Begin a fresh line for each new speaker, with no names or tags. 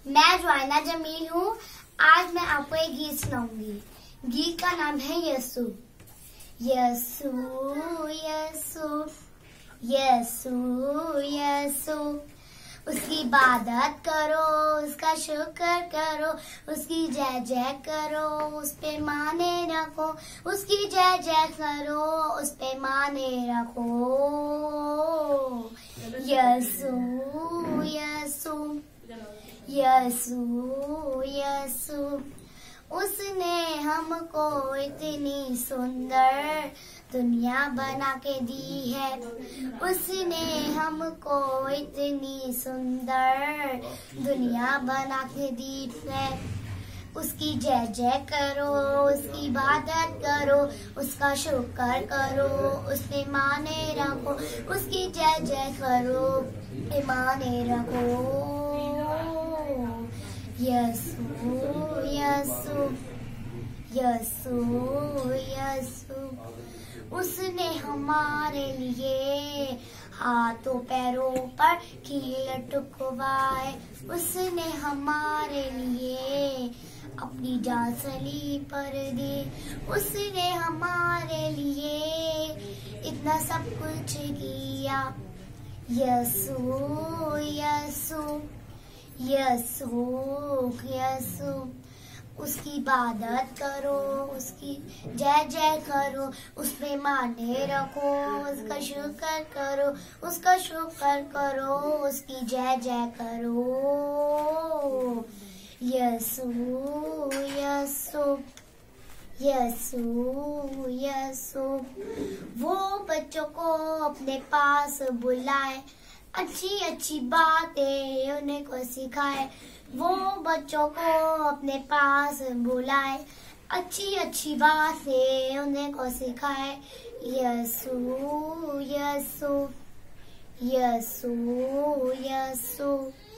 मैं जोआना जमील हूँ। आज मैं आपको एक गीत सुनाऊंगी। गीत का नाम है यसु। यसु यसु यसु यसु, उसकी इबादत करो, उसका शुक्र करो, उसकी जय जय करो, उस पे माने रखो, उसकी जय जय करो, उस पे माने रखो। यसु यसु यसु यसु, उसने हमको इतनी सुंदर दुनिया बना के दी है। उसने हमको इतनी सुंदर दुनिया बना के दी है। उसकी जय जय करो, उसकी इबादत करो, उसका शुक्र करो, उसने माने रखो, उसकी जय जय करो, माने रखो। यसु यसु यसु यसु, उसने हमारे लिए हाथों पैरों पर कील टुकवाए। उसने हमारे लिए अपनी जान सलीब पर दी। उसने हमारे लिए इतना सब कुछ किया। यसु यसु यसु यसु, उसकी इबादत करो, उसकी जय जय करो, उसमें माने रखो, उसका शुक्र करो, उसका शुक्र करो, उसकी जय जय करो। यसु यसु यसु यसु, वो बच्चों को अपने पास बुलाए, अच्छी अच्छी बातें उन्हें को सिखाए। वो बच्चों को अपने पास बुलाए, अच्छी अच्छी बातें उन्हें को सिखाए। यसु यसु यसु यसु।